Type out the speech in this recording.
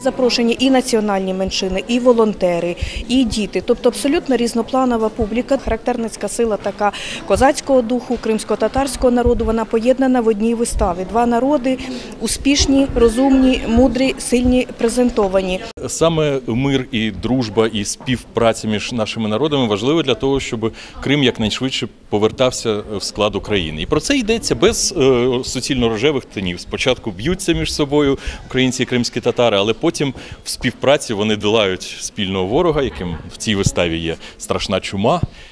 Запрошені і національні меншини, і волонтери, і діти. Тобто абсолютно різнопланова публіка. Характерницька сила така козацького духу, кримсько-татарського народу, вона поєднана в одній виставі. Два народи успішні, розумні, мудрі, сильні, презентовані. Саме мир і дружба, і співпраця між нашими народами важливо для того, щоб Крим якнайшвидше повертався в склад України. І про це йдеться без суцільно-рожевих тонів. Спочатку б'ються між собою українці і кримські татари, але потім в співпраці вони долають спільного ворога, яким в цій виставі є страшна чума.